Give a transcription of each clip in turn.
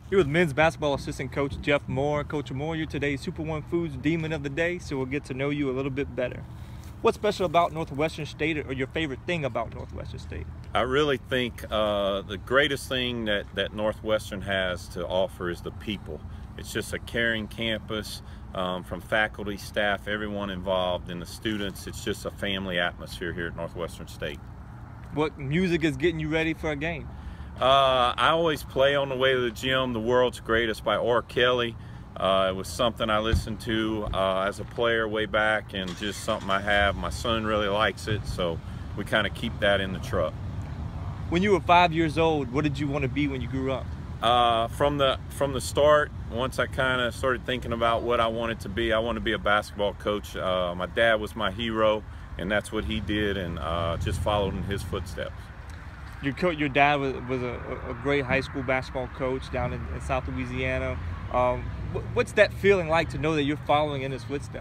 Here with men's basketball assistant coach Jeff Moore. Coach Moore, you're today's Super One Foods Demon of the Day, so we'll get to know you a little bit better. What's special about Northwestern State, or your favorite thing about Northwestern State? I really think the greatest thing that Northwestern has to offer is the people. It's just a caring campus, from faculty, staff, everyone involved, and the students. It's just a family atmosphere here at Northwestern State. What music is getting you ready for a game? I always play on the way to the gym. The World's Greatest by R. Kelly. It was something I listened to as a player way back, and just something I have. My son really likes it, so we kind of keep that in the truck. When you were 5 years old, what did you want to be when you grew up? From the start, once I kind of started thinking about what I wanted to be, I wanted to be a basketball coach. My dad was my hero, and that's what he did, and just followed in his footsteps. Your dad was a great high school basketball coach down in South Louisiana. What's that feeling like to know that you're following in his footsteps?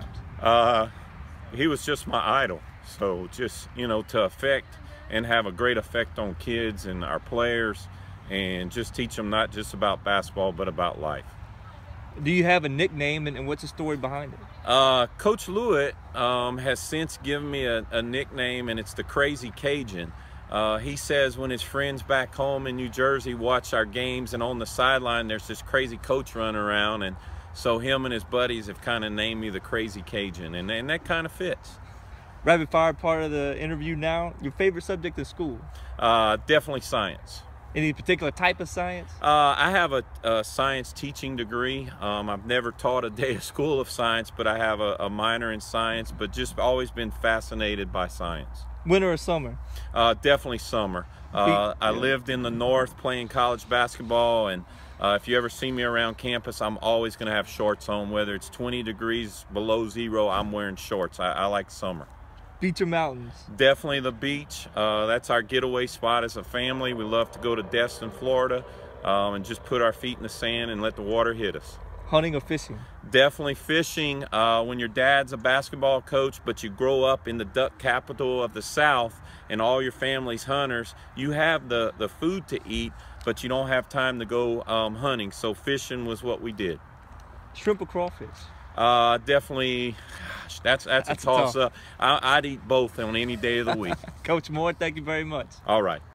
He was just my idol. So just, to affect and have a great effect on kids and our players, and just teach them not just about basketball but about life. Do you have a nickname, and what's the story behind it? Coach Lewitt has since given me a nickname, and it's the Crazy Cajun. He says when his friends back home in New Jersey watch our games, and on the sideline there's this crazy coach running around, and so him and his buddies have kind of named me the Crazy Cajun, and that kind of fits. Rapid fire part of the interview now. Your favorite subject in school? Definitely science. Any particular type of science? I have a science teaching degree. I've never taught a day of school of science, but I have a minor in science, but just always been fascinated by science. Winter or summer? Definitely summer. I lived in the north playing college basketball, and if you ever see me around campus, I'm always going to have shorts on. Whether it's 20 degrees below zero, I'm wearing shorts. I like summer. Beach or mountains? Definitely the beach. That's our getaway spot as a family. We love to go to Destin, Florida, and just put our feet in the sand and let the water hit us. Hunting or fishing? Definitely fishing. When your dad's a basketball coach, but you grow up in the duck capital of the South and all your family's hunters, you have the food to eat, but you don't have time to go hunting. So fishing was what we did. Shrimp or crawfish? Definitely. Gosh, that's a toss-up. I'd eat both on any day of the week. Coach Moore, thank you very much. All right.